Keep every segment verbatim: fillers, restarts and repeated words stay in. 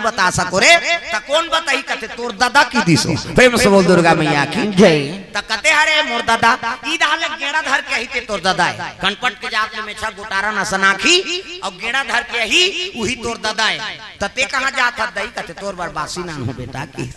बता सको रे त कौन बताई कते तोर दादा की दिसो प्रेम से बोल दुर्गा मैया की जय त कते हरे मोर दादा ई दाले गेड़ा धर के ही ते तोर दादा है कनपट के जात में मेछा गुटारा न सनाखी और गेड़ा धर के ही वही तोर दादा है तते कहां जात है दई कते तोर बरबासी ना हो बेटा की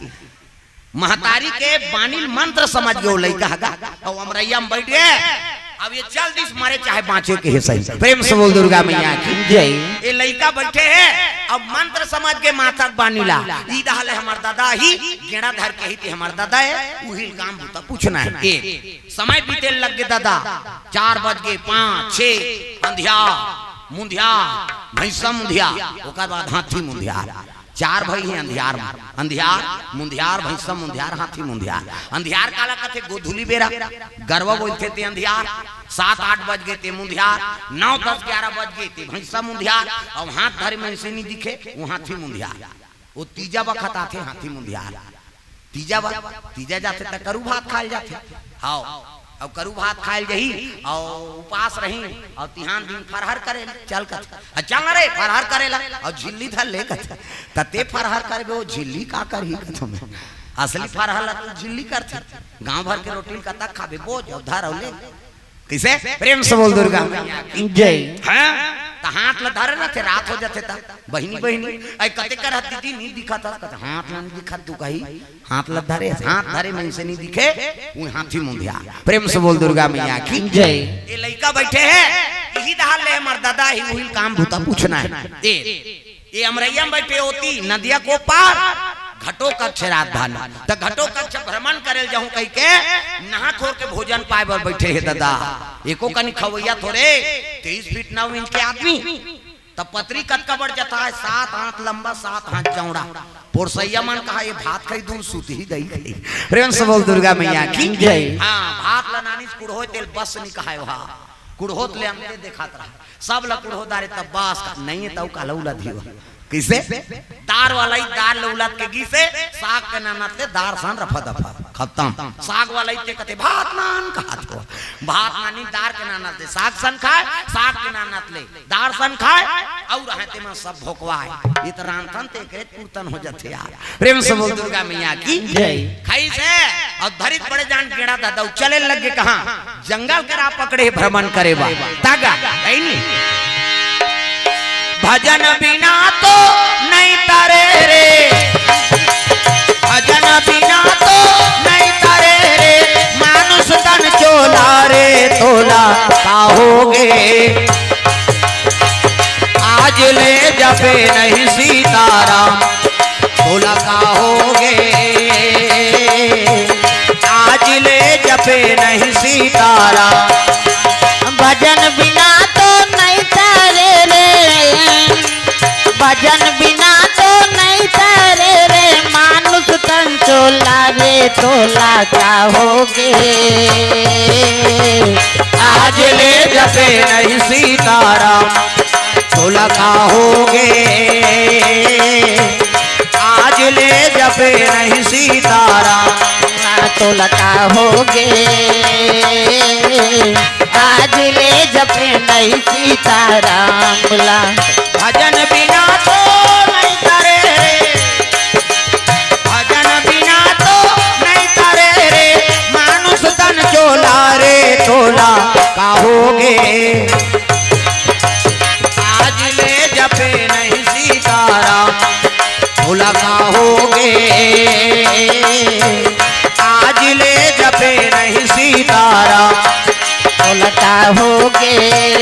महतारी के बानिल मंत्र समझ गयो लइका हगा और अमरैया में बैठ गए अब ये चल दिस मारे चाहे बाँचे के है सही प्रेम से बोल दुर्गा मैया की जय ये लइका बैठे है अब मंत्र समझ के माथा बानीला ई दहले हमार दादा ही गेड़ा धर के ही ते हमार दादा है उही काम भूता पूछना है एक समय बीते लग गए दादा चार बज गए पाँच छह अंधिया मुंधिया भैंसा मुंधिया ओकर बाद हाथी मुंधिया चार भाई हैं अंधियार अंधियार मुंधियार भैंसा मुंधियार हाथी मुंधियार अंधियार काला कथे गोधुली बेरा गरवा बोलते थे अंधियार सात आठ बज गए थे मुंधियार नौ दस ग्यारह बज गए थे भैंसा मुंधियार और हाथ धरे में से नहीं दिखे वो हाथी मुंधियार वो तीजा बखत आते हाथी मुंधियार तीजा बा तीजा जाते तक करू भात खाए जाते हाँ अब करू भात खाए जही और उपास रही और तिहान दिन फरहर करे चल कर चल रे फरहर करेला और झिल्ली धर ले कते फरहर करे वो झिल्ली का करी तुम्हें असली फरहर तो झिल्ली करते गांव भर के रोटी का तक खाबे बोझ धर ले किसे प्रेम से बोल दुर्गा जय हां त हाथ ल धरे ना थे रात हो जाते त बहिनी बहिनी ऐ कते कर दीदी नहीं दिखा था हाथ ल नहीं दिखा तू कही हाथ ल धरे हाथ धरे में से नहीं दिखे वो हाथी मुंधिया प्रेम से बोल दुर्गा मैया की जय ये लइका बैठे है यही दहाल ले हमर दादा ही वही काम भूता पूछना है ए ये अमरैया में बैठे होती नदिया को पार घटो कक्ष राजधान त घटो कक्ष भ्रमण करे जाऊं कह के नहा खोर के भोजन पाए बर बैठे है दादा एको कनी खवैया थोड़े तेईस फीट नौ इंच के आदमी तब पत्री कद का बढ़ जाता है सात हाथ लंबा सात हाथ चौड़ा पोरसैया मन कहा ये भात खाई दूं सूती ही दही खाई प्रेम से बोल दुर्गा मैया की जय हां भात ला नानी कुड़हो तेल बस नहीं कहा वहां कुड़होत ले हमने देखा रहा सब ला कुड़हो दारे तब बास का नहीं है तब काला उला दियो किसे दार वाला ही दार लौलात के गी से साग के नानत ले दार सान रफा दफा खत्म साग वाला ही कहते भात नान कहा तो भात नानी दार के नानत ले साग सन खाए साग के नानत ले दार सन खाए और रहते में सब भोकवाए ये तो रामथन ते करे पूर्तन हो जाते यार प्रेम से बोल दुर्गा मैया की जय खाई से और धरित बड़े जान गेड़ा दादा चले लगे कहां जंगल के राह पकड़े भ्रमण करे बा तागा नहीं नहीं भजन बिना तो नहीं तारे रे भजन बिना तो नहीं तारे रे मानुष तन चोला रे तोला काहोगे आज ले जपे नहीं सीताराम तोला काहोगे आज ले जपे नहीं सीताराम भजन बिना तो नहीं तारे रे भजन बिना तो नहीं तारे रे मानुष तन चोला रे तोला चाहोगे आज ले जपे नहीं सीताराम तोला काहोगे आज ले जपे नहीं सीताराम तोला चाहोगे आज ले जपे नहीं सीताराम बोला भजन बिना तो नहीं तारे रे भजन बिना तो नहीं तारे रे मानुष तन चोला रे तोला काहोगे आज ले जपे नहीं सीताराम तोला काहोगे आज ले जपे नहीं सीताराम तोला होगे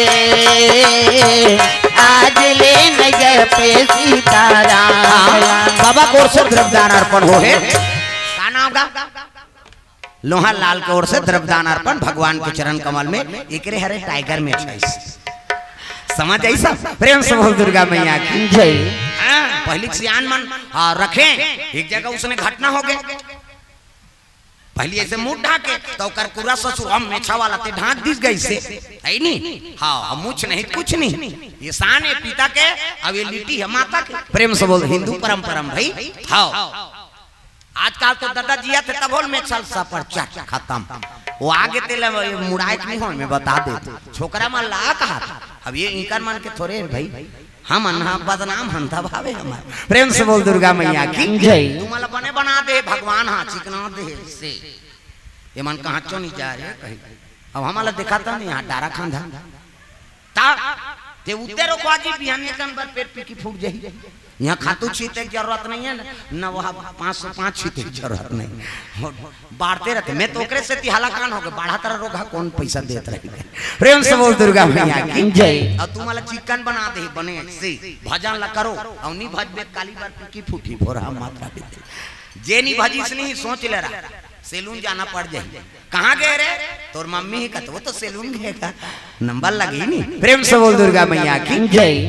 आज ले न जपे सीताराम बाबा को ओर से द्रव्यदान अर्पण हो है का नाम का लोहा लाल की ओर से द्रव्यदान अर्पण भगवान के चरण कमल में एक रे हरे टाइगर में समझ ऐसा प्रेम से बोल दुर्गा मैया की जय पहली सियान मन रखे एक जगह उसने घटना हो गए पहले ऐसे मुंह ढाके तो कर पूरा ससुर हम मेछा वाला ते ढाक दिस गई से है नहीं हाँ मुछ नहीं कुछ नहीं ये शान है पिता के अब ये लिट्टी है माता के प्रेम से बोल हिंदू परंपरा भाई हाँ आजकल तो दादा जिया थे तब में चल सपर चट खत्म वो आगे तेल मुड़ाए नहीं हो मैं बता दे छोकरा मन ला कहा अब ये इनकर मन के थोड़े भाई हम अन्हा बदनाम हंता भावे हमार प्रेम से बोल दुर्गा मैया की जय। तुम्हारा बने बना दे भगवान हाँ चिकना दे से ये मन कहाँ क्यों नहीं जा रहे कहीं अब हमारा दिखाता नहीं यहाँ डारा खांधा ता ते उते रोकवाजी बिहानी कन पर पेट पी की फूट जाई यहाँ खातू छीते की जरूरत नहीं है न वहाँ पाँच सौ पाँच छीते की जरूरत नहीं बाढ़ते रहते मैं तो ओकरे से तिहाला कान हो गए बढ़ा तरह रोगा कौन पैसा देते रहे प्रेम से बोल दुर्गा मैया की जय। और तू मला चिकन बना दे बने से भजन ला करो और नहीं भज में काली बार की फूटी भोरा मात्रा जे नहीं भजी से नहीं सोच ले रहा सैलून जाना पड़ जाए कहाँ गए रे तोर मम्मी ही कहते वो तो सैलून गएगा नंबर लगी नहीं प्रेम से बोल दुर्गा मैया की जय।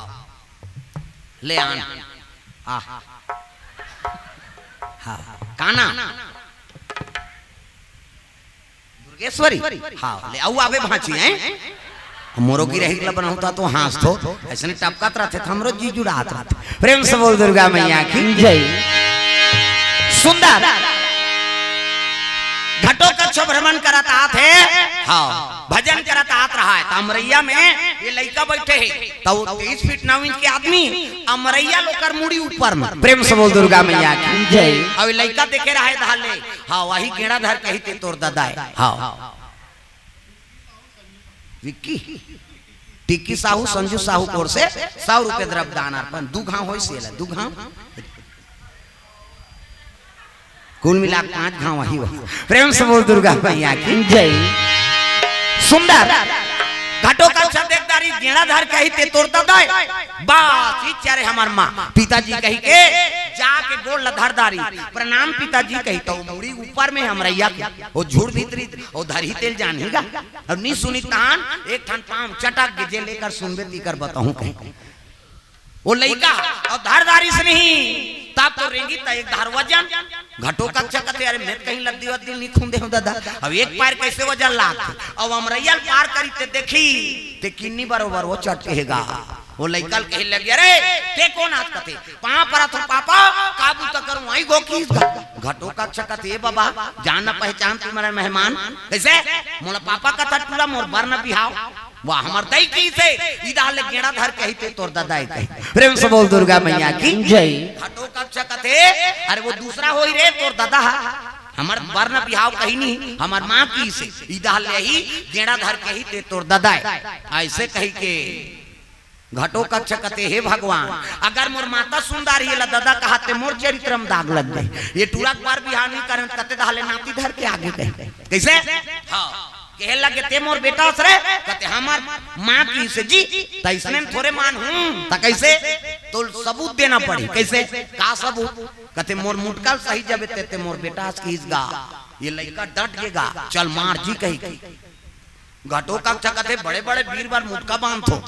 ले आन आ हाँ काना दुर्गेश्वरी हाँ ले आओ आवे भांची हैं मोरो की रही बनाता तो हाथ तो ऐसे टपकत रहते हमरो जी जुड़ात रहते प्रेम से बोल दुर्गा मैया की जय। सुंदर घटों का छो भ्रमण करता थे हाँ भजन करता आत रहा है अमरैया में ये लड़का बैठे है तो तेईस फीट नौ इंच के आदमी अमरैया लोकर मुड़ी ऊपर में प्रेम से बोल दुर्गा मैया की जय। अब लड़का देखे रहा है धाले हाँ वही गेड़ा धर कही ते तोर दादा है हाँ विक्की टिक्की साहू संजू साहू कोर से सौ रुपए द्रव्य दान अर्पण दू घाव हो से दू घाव कुल मिला पांच घाव वही प्रेम से बोल दुर्गा मैया की जय। सुंदर घटों का छदेदारी गेड़ा धर कही ते तोड़ दादा बस ही चारे हमार माँ पिताजी कही के जाके गोड़ लधरदारी प्रणाम पिताजी कही तो मुड़ी ऊपर में हमरैया वो झूठ भीतरी और धरी तेल जानेगा और नहीं सुनी तान एक ठन पाम चटक गिजे लेकर सुनबे तीकर बताऊं कहीं वो लड़का और धारदारी से नहीं तब तो रेंगी ता एक धार वजन घटों का चकते अरे मैं कहीं लद्दी वद्दी नहीं खूंदे हूं दादा अब एक पैर कैसे वजन लात अब अमरैया पार करी ते देखी ते किन्नी बरोबर वो चटेगा वो लड़का कहे लगे अरे ते कौन हाथ कते पां पर तो पापा काबू तो करूं आई गो की घटों का चकते बाबा जान न पहचान तुम्हारे मेहमान कैसे मोला पापा का तटुला मोर बरना बिहाव वाह हमार दई की से इदा ले गेड़ा धर कहते तोर दादा कही प्रेम से बोल दुर्गा मैया की जय। घटो का चकते अरे वो दूसरा होई रे तोर दादा हमार वर्ण बिहाव कही नहीं हमार माँ की से इदा ले ही गेड़ा धर कही ते तोर दादा ऐसे कही के घटो का चकते हे भगवान अगर मोर माता सुंदर ही दादा कहते मोर चरित्र में दाग लग गए ये टूरा बार बिहाव नहीं करन कते दाले नाती धर के आगे कहे कैसे हाँ कहे लगे ते मोर बेटा रे कहते हमार माँ की से जी तो इसने थोड़े मान हूँ तो कैसे तो सबूत देना पड़ी कैसे का सबूत कहते मोर मुटकल सही जब ते, ते मोर बेटा की इसगा ये लड़का डट गेगा चल मार जी कही घटो का कहते बड़े बड़े वीर बार मुटका बांधो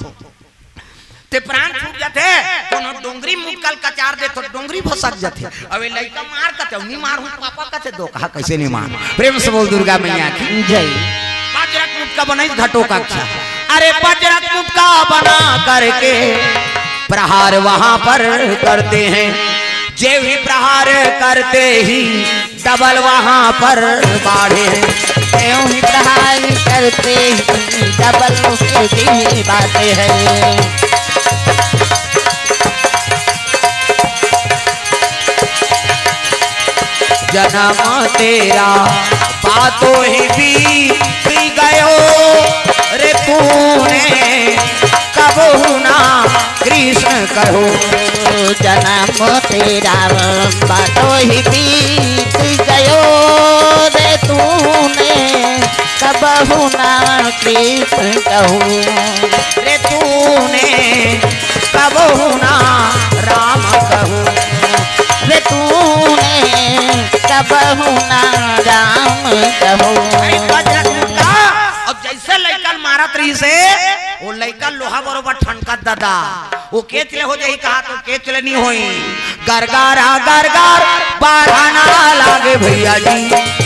ते प्राण छूट जाते कोनो डोंगरी मुटकल कचार दे तो डोंगरी फसक जाते अब लड़का मार कहते नहीं मार हूँ पापा कहते दो कहा कैसे नहीं मार प्रेम से बोल दुर्गा मैया की जय। वज्रक मुटका बनाई घटो का अरे वज्रक मुटका बना करके प्रहार वहां पर करते हैं जे भी प्रहार करते ही डबल वहां पर बाढ़े हैं ही प्रहार करते ही डबल उसकी बातें हैं। जन्म तेरा बातों ही बीत गयो रे तूने कब ना कृष्ण कहो जन्म तेरा बातों ही बीत गयो रे तूने कब ना कृष्ण कहो रे तूने कब ना राम कहो रे तूने कब ना राम कहो। अब जैसे लड़का मारत रही से वो लड़का लोहा बरोबर ठनका दादा वो केचले हो जाई कहा तो केचले नहीं होई गरगारा गरगार बारहाना लागे भैया जी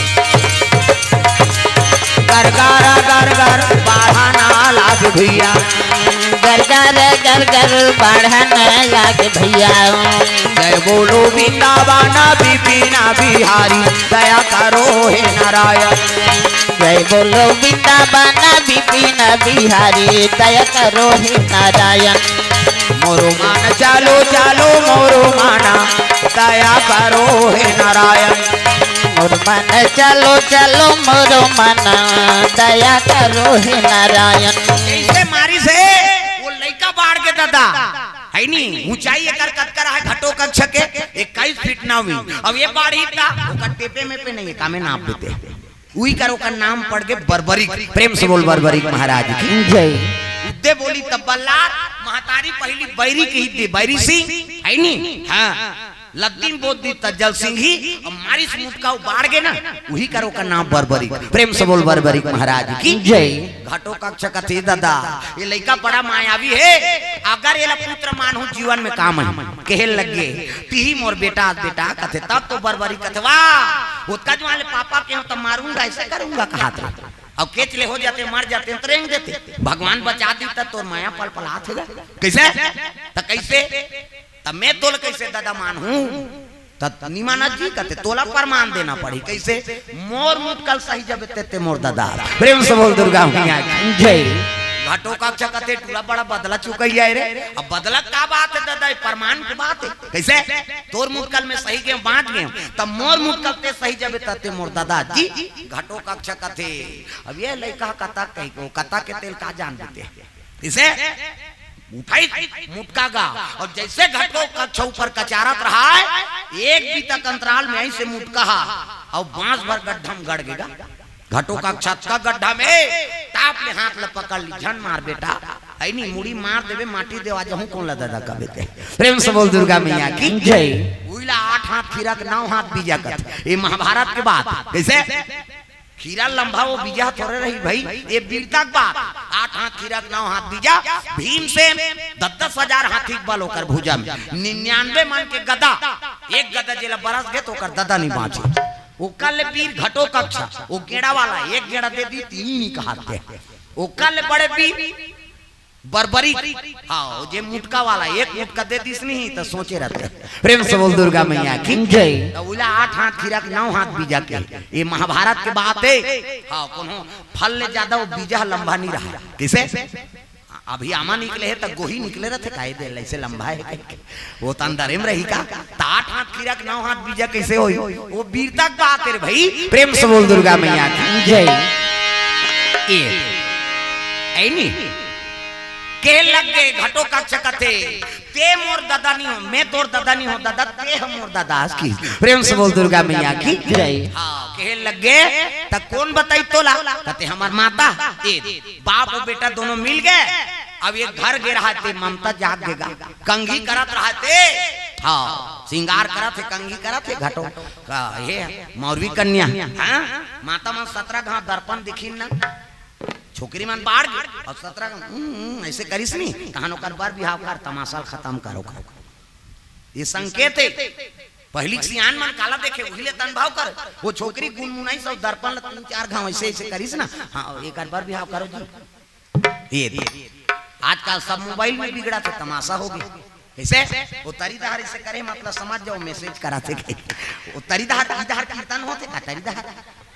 गरगारा गरगार बारहाना लागे भैया गरगर गरगर बढ़ाना लागे भैया जय बोलो वृंदावन विपिन बिहारी दया करो हे नारायण जय बोलो वृंदावन विपिन बिहारी दया करो हे नारायण मोरो मान चालो चालो मोरो माना दया करो हे नारायण। मोर मन चलो चलो मोरो मन दया करो हे नारायण। कैसे मारी से वो लड़का बाढ़ के दादा है नी ऊंचाई एकर कतकर है घटो कक्ष के इक्कीस फीट ना हुई। अब ये बाढ़ी था ओकर टेपे में पे नहीं कामे नाप देते उही करो का नाम पड़ के बर्बरिक। प्रेम से बोल बर्बरिक महाराज की जय। उद्दे बोली तब्बला महतारी पहली बैरी की ही बैरी सिंह है नी हाँ लद्दीन बोल दी तज्जल सिंह ही और मारी से मुटका बाढ़ गए ना वही करो का नाम बर्बरिक। प्रेम से बोल बर्बरिक महाराज की जय। घाटो कक्ष कथे दादा ये लड़का बड़ा मायावी है अगर ये पुत्र मानू जीवन में काम है कहे लगे ती मोर बेटा बेटा कथे तब तो बर्बरिक कथवा उसका जो पापा के तो मारूंगा ऐसे करूंगा कहा था अब केच ले हो जाते मर जाते तो रेंग देते भगवान बचा दी तब तो माया पल पल हाथ कैसे तो कैसे तब मैं तोल कैसे दादा मान हूँ निमाना जी कहते तोला प्रमाण देना पड़ी कैसे मोर मुटकल सही जब ते मोर दादा। प्रेम से बोल दुर्गा जय। घाटो कक्ष कहते टूला बड़ा बदला चुका ही है रे अब बदला का बात है दादा प्रमाण की बात है कैसे तोर मुटकल में सही गए बांट गए तब मोर मुटकल ते सही जब ते मोर दादा जी। घाटो कक्ष कहते अब ये लड़का कथा कही को कथा के तेल का जान देते इसे उठाई मुटका गा और जैसे घटो कक्ष ऊपर कचारत रहा है एक भी तक अंतराल में ऐसे मुटका और बांस भर गड्ढा में गड़ गएगा। घटो का छत का गड्ढा में ताप ले हाथ ले पकड़ ली झन मार बेटा है नी मुड़ी मार देवे माटी देवा जहूं कौन ला दादा कबे ते। प्रेम से बोल दुर्गा मैया की जय। उइला आठ हाथ खीरा के नौ हाथ बीजा कथ ये महाभारत के बात कैसे खीरा लंबा वो बीजा थोड़े रही भाई ये वीरता की बात आठ हाथ खीरा के नौ हाथ बीजा भीम से दस दस हजार हाथी बल होकर भुजा में निन्यानवे मन के गदा एक गदा जेला बरस गए तो कर दादा नहीं बाँचे वो कल वीर घटो कक्षा वो गेड़ा वाला एक गेड़ा दे दी तीन ही कहाते वो कल बड़े वीर बर्बरी हाँ जे मुटका वाला एक मुटका दे दिस नहीं तो सोचे रहते। प्रेम से बोल दुर्गा मैया की जय। उला आठ हाथ खीरा के नौ हाथ बीजा के ये महाभारत के बात है हाँ कोनो फल ले ज्यादा वो बीजा लंबा नहीं रहा किसे अभी आमा निकले है तो गोही निकले रहते काहे दे ऐसे लंबा है वो तो अंदर में रही का तो आठ हाथ खीरा के नौ हाथ बीजा कैसे होई वो वीरता की बात है भाई। प्रेम से बोल दुर्गा मैया की जय। ये ऐ नी के लगे घटो कक्ष कथे ते मोर दादा नहीं हो मैं तोर दादा नहीं हो दादा ते हम मोर दादा की। प्रेम से बोल दुर्गा मैया की जय। हाँ कहे लगे त कौन बताई तोला कहते हमार माता ए बाप और बेटा दोनों मिल गए अब ये घर गे रहा थे ममता जाग देगा कंघी करत रहा थे हाँ श्रृंगार करा थे कंघी करा थे घटो का ये मौरवी कन्या हाँ माता मन सत्रह घाव दर्पण दिखी ना छोकरी मन बाढ़ और सत्रह ऐसे करिस नहीं कहानो कर बार बिहाव कर तमाशा खत्म करो ये संकेत है पहली सियान मन काला देखे उहिले तन भाव कर वो छोकरी गुनमुनाई सब दर्पण तीन चार घाव ऐसे ऐसे करिस ना हाँ एक बार बिहाव करो जी ये आजकल सब मोबाइल में बिगड़ा थे तमाशा हो गया ऐसे वो तरीदार इसे करे मतलब समझ जाओ मैसेज कराते वो तरीदार इधर कीर्तन होते का तरीदार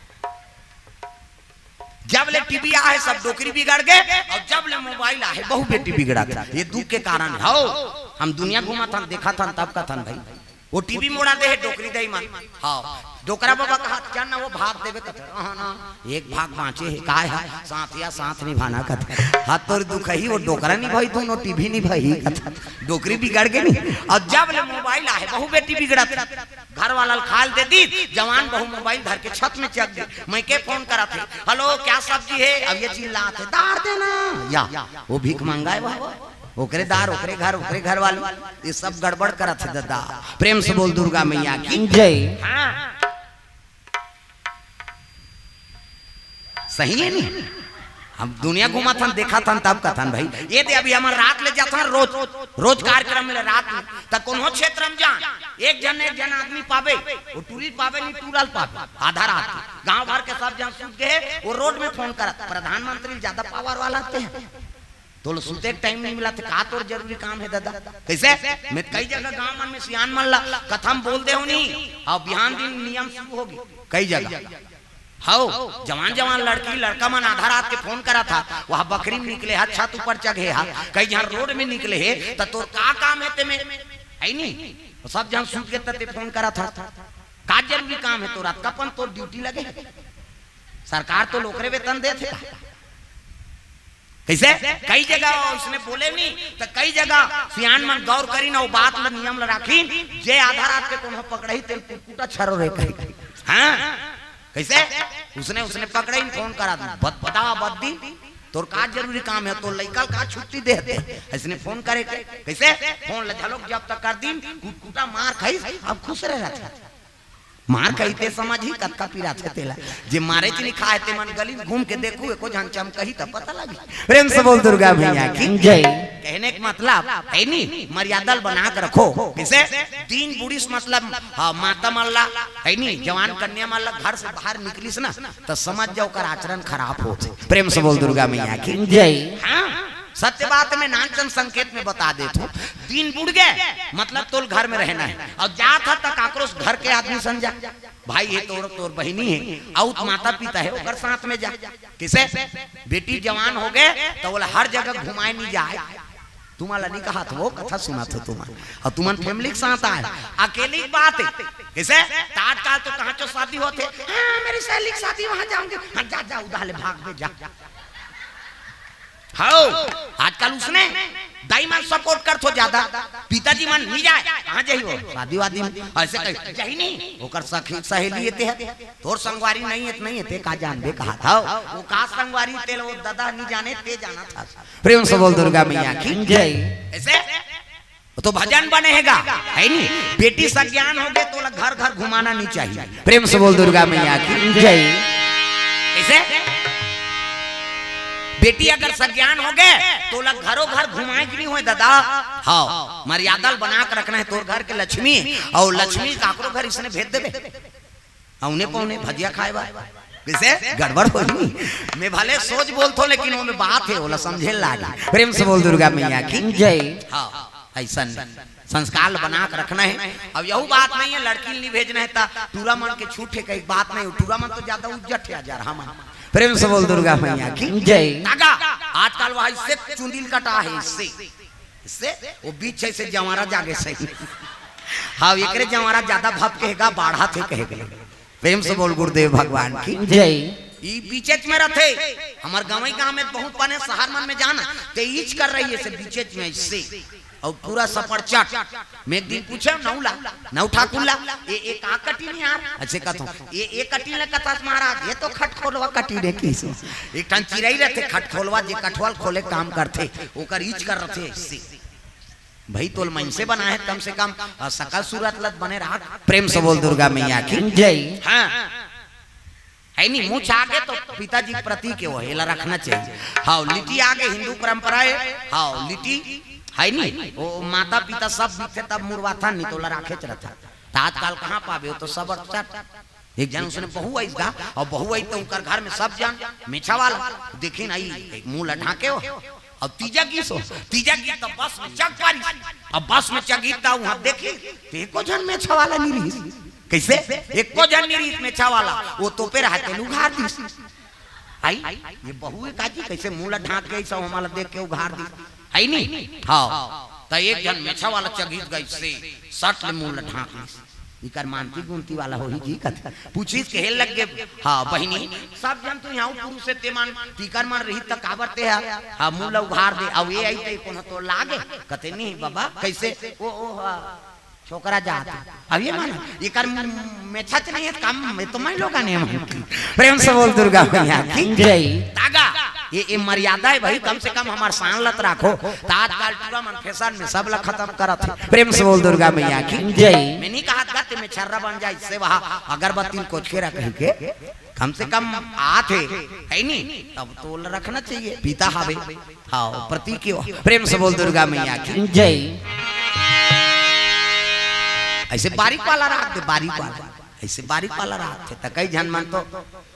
जब ले टीवी आए सब डोकरी बिगड़ गए और जब ले मोबाइल आए बहु बेटी बिगड़ा था ये दुख के कारण हो हम दुनिया घुमा था देखा था तब का था भाई वो टीवी मोड़ा दे डोकरी दे मन हाँ डोकरा बाबा कहा क्या ना वो भाग देवे कथे हाँ ना एक भाग बाँचे है काय है साथ या साथ निभाना कथे हाथ तोर दुख ही वो डोकरा नहीं भाई दोनों टीवी नहीं भाई कथा डोकरी बिगड़ गई नहीं और जब ले मोबाइल आए बहु बेटी बिगड़ा था घर वाला खाल दे दी जवान बहु मोबाइल धर के छत में चक दी मैं के फोन करा थे हेलो क्या सब्जी है अब ये चिल्लाते दार देना या वो भीख मंगाए बाबा ओकरे दार ओकरे घर ओकरे घर वाले ये सब गड़बड़ करा थे दादा। प्रेम से बोल दुर्गा मैया की जय। हाँ सही है नहीं हम दुनिया घुमा था देखा था तब का था भाई ये दे अभी हमारे रात ले जाता रोज रोज कार्यक्रम में रात में तक कोनो क्षेत्र में जान एक जन एक जन आदमी पावे वो टूरिस्ट पावे नहीं टूरल पावे आधा रात गांव भर के सब जन सूत गए वो रोड में फोन करा प्रधानमंत्री ज्यादा पावर वाला थे तो सुनते टाइम नहीं मिला था का तोर जरूरी काम है दादा कैसे मैं कई जगह गांव मन में सियान मन ला कथम बोल दे हो नहीं और बिहान दिन नियम शुरू होगी कई जगह हाउ जवान जवान लड़की लड़का मन आधा रात के फोन करा था वहाँ बकरी में निकले हा छत ऊपर चढ़े हा कहीं जहाँ रोड में निकले है तो तोर का काम है ते में है नहीं तो सब जहाँ सूत के ते फोन करा था का जरूरी काम है तो रात का पन तोर ड्यूटी लगे सरकार तो लोकरे वेतन दे थे कैसे कई जगह उसने बोले नहीं तो कई जगह सियान मन गौर करी ना वो बात ल नियम ल राखी जे आधा रात के कोनो पकड़ई तेल कुटा छरो रे कही हां कैसे उसने उसने पकड़े फोन करा दी बतावा बद्दी तोर का जरूरी काम है तो लइका का छुट्टी दे दे इसने फोन करे कैसे फोन ले झलोक जब तक कर दिन कुटा मार खाई अब खुश रह रहा मार खाई ते समझ ही कतका पीरा थे तेला जे मारे ची खाए ते मन गली घूम के देखू एको जन चम कही त पता लगी प्रेम से बोल दुर्गा मैया की जय कहने का मतलब है नहीं मर्यादा बना के रखो कैसे तीन बुढ़ीस मतलब हाँ माता मल्ला है नहीं जवान कन्या मल्ला घर से बाहर निकलीस ना तो समझ जाओ कर आचरण खराब हो प्रेम से बोल दुर्गा मैया की जय हाँ सत्य बात में नानचन संकेत में बता देता हूँ तीन बुढ़ गए मतलब तोल घर में रहना है और जा था तक आक्रोश घर के आदमी समझा भाई है तोर तोर बहनी है और माता पिता है ओकर साथ में जा किसे बेटी जवान हो गए तो बोला हर जगह घुमाए नहीं जाए तुम्हारा नहीं कहा था वो कथा सुना था तुम्हारा और तुमन फैमिली के साथ आए अकेली बात है किसे तात्काल तो कहाँ चो शादी होते मेरी सहेली की शादी वहां जाऊंगे हाँ जा जा उधाले भाग में जा हाँ आजकल उसने दाई मन सपोर्ट कर थो ज्यादा पिताजी मन नहीं जाए कहाँ जाही वो शादी वादी में ऐसे कहीं जाही नहीं होकर सखी सहेली येते है तोर संगवारी नहीं है नहीं है ते का जान दे कहा था वो का संगवारी तेल वो दादा नहीं जाने ते जाना था प्रेम से बोल दुर्गा मैया की जय ऐसे तो भजन बनेगा है नहीं बेटी सज्ञान हो गए तो घर घर घुमाना नहीं चाहिए प्रेम से बोल दुर्गा मैया की जय ऐसे बेटी अगर सज्ञान हो गए तो लग घरों घर घुमाए कि नहीं हुए दादा हाँ मर्यादा बना कर रखना है तोर घर के लक्ष्मी और लक्ष्मी काकरो घर इसने भेज देवे औने पौने भजिया खाए बा किसे गड़बड़ हो नहीं मैं भले सोच बोल थो लेकिन वो में बात है बोला समझे लागी प्रेम से बोल दुर्गा मैया की जय हाँ ऐसा संस्कार बना कर रखना है अब यही बात नहीं है लड़की नहीं भेजना है टूरा मन के छूटे कई बात नहीं टूरा मन तो ज्यादा उज्जट है हजार हम प्रेम से बोल दुर्गा मैया की जय आजकल वह इससे चुंदिल कटा है इससे इससे वो बीच से जवारा जागे सही हाँ एकरे जवारा ज्यादा भप कहेगा बाढ़ा थे कहेगा प्रेम से बोल गुरुदेव भगवान की जय ई बीचेच में रहते हमार गाँव गाँव में बहुत बने शहर मन में जाना तेईच कर रही है बीचेच में इससे और पूरा सफर चट मैं एक दिन पूछे नौला नौ ठाकुरला ये एक आ कटी नहीं यार अच्छे कहता हूँ ये एक कटी ले कथा महाराज ये तो खट खोलवा कटी रे किस एक टन चिराई रहते खट खोलवा जे कठवाल खोले काम करते ओकर ईच कर रहे इससे भाई तोल मन से बना है कम से कम सकल सूरत लत बने रहा प्रेम से बोल दुर्गा मैया की जय हाँ है नहीं मुँह आगे तो पिताजी प्रति के वो हेला रखना चाहिए हाँ लिटी आगे हिंदू परंपरा है हाँ लिटी है नहीं वो माता पिता सब बीते तब मुरवा था नहीं तो लड़ाखे रहता तात्काल कहाँ पावे तो सब एक जन उसने बहु आई था और बहु आई तो उनकर घर में सब जन मेछा वाला देखी नहीं मुंह लठाके हो अब तीजा की सो तीजा की तो बस में चक पारी अब बस में चगीता वहां देखी एको जन मेछा वाला नहीं रही कैसे एको जन नहीं रही मेछा वाला वो तो पे रहते उघार दी आई ये बहु है काजी कैसे मुंह लठाक के सब हमारा देख के उघार दी है नहीं हाँ तो एक जन मेछा वाला चगीत गई से सट ले मुंह ढाक इकर मानती गुनती वाला हो ही जी कथा पूछी के हेल लग गए हाँ बहिनी सब जन तो यहाँ पुरुष से ते मान टीकर मान रही तक काबरते है हाँ मुंह ला उघार दे अब ये आई ते कोनो तो लागे कहते नहीं बाबा कैसे ओ ओ छोकरा जाता अब ये मानो ये कर मेछा नहीं है काम में तो मैं लोग नहीं प्रेम से बोल दुर्गा मैया की जय तागा ये ये मर्यादा है भाई कम से कम हमारे शान लत रखो तात्काल पूरा मन फैशन में सब लग खत्म करा था प्रेम से बोल दुर्गा मैया की जय मैं नहीं कहा गत में छर्रा बन जाए इससे वहाँ अगरबत्ती कोच के रख के कम से कम आते है नहीं अब तो रखना चाहिए पीता हावे हाँ प्रतीक प्रेम से बोल दुर्गा मैया की जय ऐसे बारीक वाला रात दे बारीक वाला ऐसे बारीक वाला रात थे तो कई जन मन तो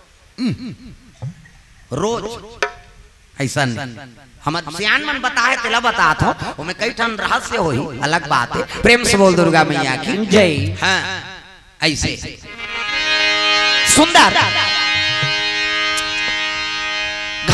रोज ऐसा हम सियान मन बताए तेला बता था वो में कई ठन रहस्य हो ही अलग बात है प्रेम से बोल दुर्गा मैया की जय हाँ ऐसे सुंदर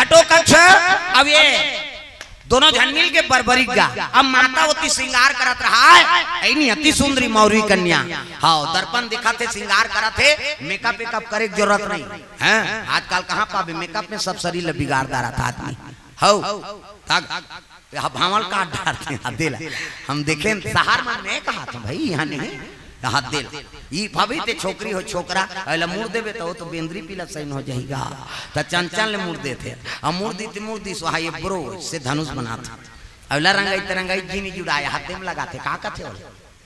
छठो कक्ष अब ये दोनों जन मिल के बरबरी गा। अब माता होती श्रृंगार करत रहा है नहीं अति सुंदरी मौरी कन्या। हाँ दर्पण दिखा थे श्रृंगार करा थे मेकअप वेकअप करे की जरूरत नहीं है। आजकल कहाँ पावे मेकअप में सब शरीर बिगाड़ता रहता आदमी। हो भावल काट डालते हम देखे सहार मन में कहा था भाई यहाँ नहीं हाथ दे ई भाभी ते छोकरी हो छोकरा अला मुड़ देबे तो तो बेंद्री पीला सैन हो जाएगा त चंचल ले मुड़ देते अब मुड़ दी ते मुड़ दी सो हाय ब्रो से धनुष बनाते अला रंगाई तरंगाई जीनी जुड़ाया हाथ में लगाते का कथे हो।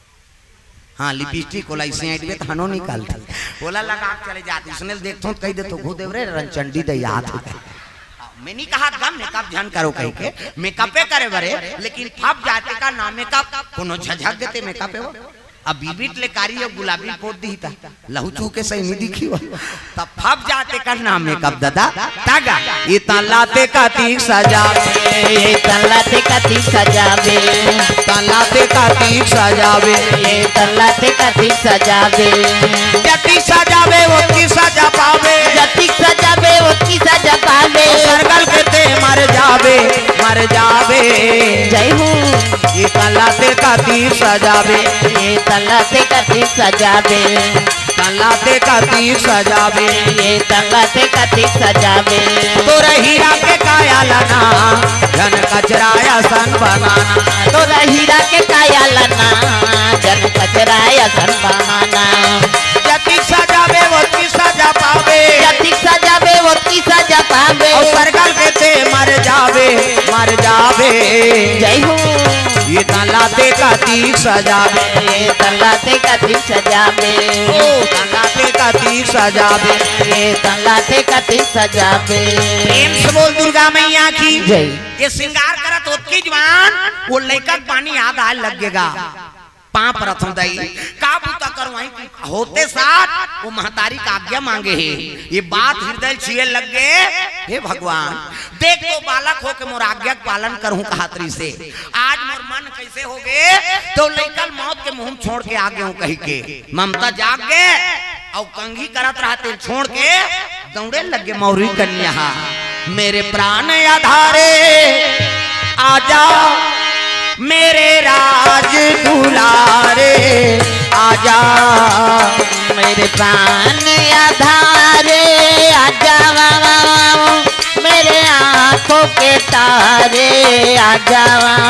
हाँ लिपस्टिक कोला इसे आइडवे त हनो निकालते बोला लगा चले जाते उसने देखतो कह दे तो घू देव रे रंचंडी दे याद मैं नहीं कहा गम मेकअप ध्यान करो कह के मेकअपे करे बरे लेकिन फप जाते का नाम मेकअप कोनो झझक देते मेकअप है अब बीबीट ले कारी और गुलाबी पोत दी था लहू चू के सही नहीं दिखी हो तब फप जाते का नाम मेकअप दादा तागा ये तलाते का तीक सजावे ये तलाते का तीक सजावे तलाते का तीक सजावे ये तलाते का तीक सजावे जति सजावे वो की सजा पावे जति सजावे वो की सजा पावे सरगल के ते मर जावे मर जावे जय हूँ ये तलाते का तीक सजावे ये तलाते का तीक सजावे तलाते का तीक सजावे ये तलाते का तीक सजावे तो हीरा के काया लाना जन कचराया सन बनाना तो हीरा के काया लाना जन कचराया सन बनाना जति सजावे वो की सजा पावे जति सजावे वो की सजा पावे और सरगल के ते मर जावे मर जावे जय हो ये तलाते का तीक सजावे ये तलाते का तीक सजावे ओ तलाते का तीक सजावे ये तलाते का तीक सजावे प्रेम से बोल दुर्गा मैया की जय। ये श्रृंगार करत होत की जवान वो लइका पानी याद आए लगेगा पांप रथों दई का बूता करवाई होते साथ वो महतारी का आज्ञा मांगे है ये बात हृदय छिए लग गए हे भगवान देख तो बालक हो के मोर आज्ञा पालन करहूं कहातरी से आज मोर मन कैसे हो गए तो लइकल मौत के मुंह छोड़ के आ गए कही के ममता जाग गए और कंघी करत रहते छोड़ के दौड़े लगे मौरी कन्या मेरे प्राण आधारे आजा मेरे राज दुलारे आजा मेरे प्राण आधारे आजा मेरे आंखों के तारे आजा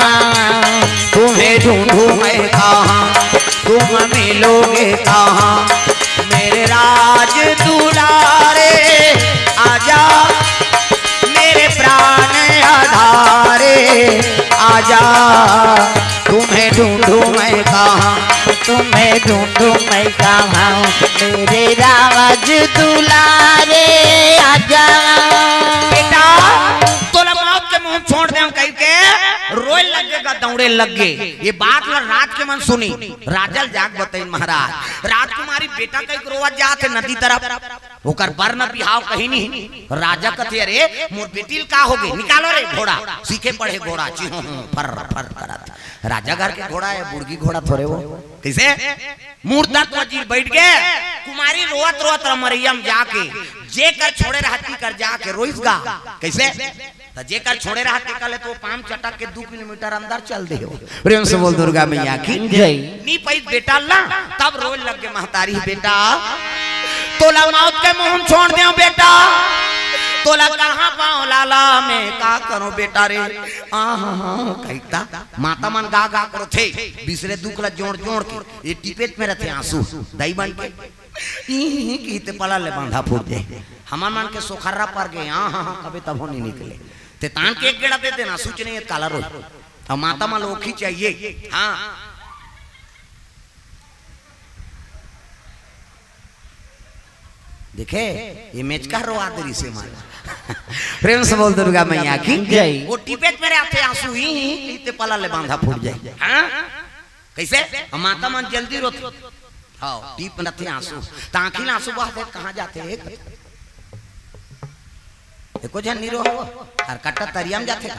तुम्हें ढूंढूं मैं कहाँ तुम मिलोगे कहाँ मेरे राज दुलारे आजा मेरे प्राण आधारे आजा तुम्हें ढूंढूं मैं कहाँ तुम्हें ढूंढूं मैं कहाँ मेरे राज दुलारे आजा बेटा तोला मौत के मुंह छोड़ दे कह के रोए लगेगा दौड़े लग गए ये बात ला रात के मन सुनी राजल जाग बताई महाराज राजकुमारी बेटा कई रोवत जाते नदी तरफ ओकर बर न बिहाव कहीं नहीं राजा कथे अरे मोर बेटिल का हो गए निकालो रे घोड़ा सीखे पड़े घोड़ा चिहो फर फर करत राजा घर के घोड़ा है बुड़गी घोड़ा थोड़े वो कैसे मूर्ता वजीर बैठ गए कुमारी रोवत रोवत रमरियम जाके जे कर छोड़े रहती कर जाके रोइसगा कैसे तो जे कर छोड़े रहते कल तो पाम चटक के दो किलोमीटर अंदर चल दे प्रेम से बोल दुर्गा मैया की जय। नी पैस बेटा ला तब रोज लग के महतारी बेटा तोला मौत के मुंह छोड़ दे बेटा तोला कहाँ पाओ लाला मैं का करो बेटा रे कहता माता मन गा गा करो थे दूसरे दुख ला जोड़ जोड़ के ये टिपेट में रहते आंसू दही बन के की ते पला ले बांधा फूट जाए हमार मन के सोखर्रा पर गए हाँ हाँ हाँ कभी तब नहीं निकले ते तान के एक गेड़ा दे देना सूच नहीं काला रो और माता माँ लोखी चाहिए हाँ देखे ये मेच का रो आदरी से मारा प्रेम से बोल दुर्गा मैया की जय। वो टिपेट मेरे आते आंसू ही ही ते पला ले बांधा फूट जाए हाँ कैसे माता मन जल्दी रोती हाँ टीप नथे आंसू तांखी आंसू बहते कहाँ जाते हैं एको जन नीरो और कट्टा तरियाम जाते का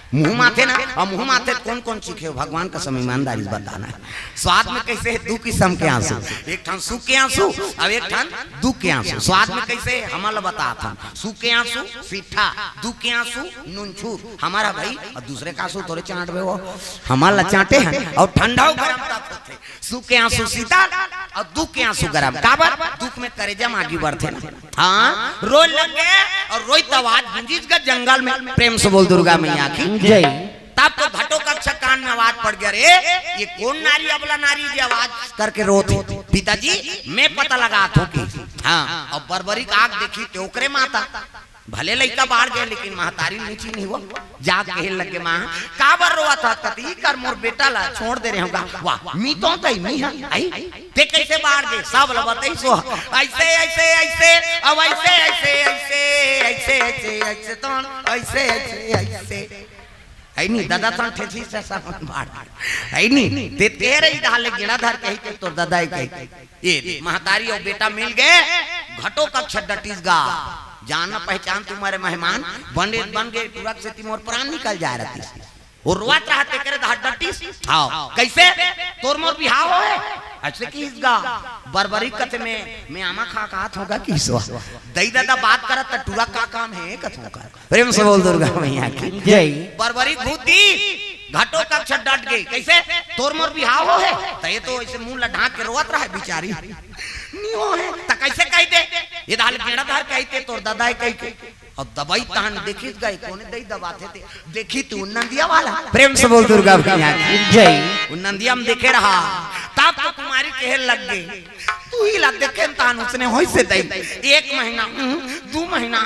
मुंह माथे ना, और मुंह माथे कौन कौन सीखे हो भगवान का समय ईमानदारी बताना है। स्वाद में कैसे है दू किस्म के आंसू, एक ठन सुख के आंसू और एक ठन दुख के आंसू। स्वाद में कैसे हमल बता था, सुख के आंसू सीठा, दुख के आंसू नूनछूर हमारा भाई, और दूसरे का आंसू थोड़े चाट में वो हमारा चाटे हैं और ठंडा गरम तक होते। सुख के आंसू सीता और दुख के आंसू गरम, काबर दुख में करेजा आगे बढ़ते ना। हाँ रोज लग गए और रोई आवाज गुंजीज का जंगल में, प्रेम से बोल दुर्गा मैया की जय। तब तो घटो कक्षा कान में आवाज पड़ गया, रे ये कौन नारी अबला नारी जी आवाज करके रोती। पिताजी मैं पता लगा था कि हाँ, और बरबरी का आग देखी तो ओकरे माता भले लड़का बाहर गए लेकिन महतारी नीचे नहीं हुआ, जाग के लगे माँ का बर रोआ था, कती कर मोर बेटा ला छोड़ दे रहे होगा। वाह मी तो तई मी है आई ते कैसे बाहर गए सब लबतई सो ऐसे ऐसे ऐसे अब ऐसे ऐसे ऐसे ऐसे ऐसे ऐसे तो ऐसे ऐसे ऐसे आई नहीं दादा तो ठेठी से सब बाहर आई नहीं ते तेरे ही डाले गिना धर कही के तो दादा ही कही ये महतारी और बेटा मिल गए। घटो कक्षा डटीस गा जाना पहचान तुम्हारे मेहमान बने बन गए, तुरंत से तिमोर प्राण निकल जा रही थी और रोआ चाहते करे डटीस आओ कैसे तोर मोर बिहाव है ऐसे की इसगा बरबरी कथे में मैं आमा खा खात होगा किसवा दई दादा बात करत त टूरा का काम है कथो का। प्रेम से बोल दुर्गा मैया की जय। बरबरी भूती घटो कक्षा डट गई, कैसे तोर मोर बिहाव है त ये तो ऐसे मुंह लढा के रोवत रहा बेचारी नहीं हो है त कैसे कह दे ये दाल गेड़ा धार कहते तोर दादा कह के और दवाई तहन देखी गए कोने दई दबाते थे देखी तू नंदिया वाला। प्रेम से बोल दुर्गा मैया की जय। नंदिया में देखे रहा तब तो कुमारी कहे लग गई तू ही लग देखे तहन उसने होई से दई एक महीना दो महीना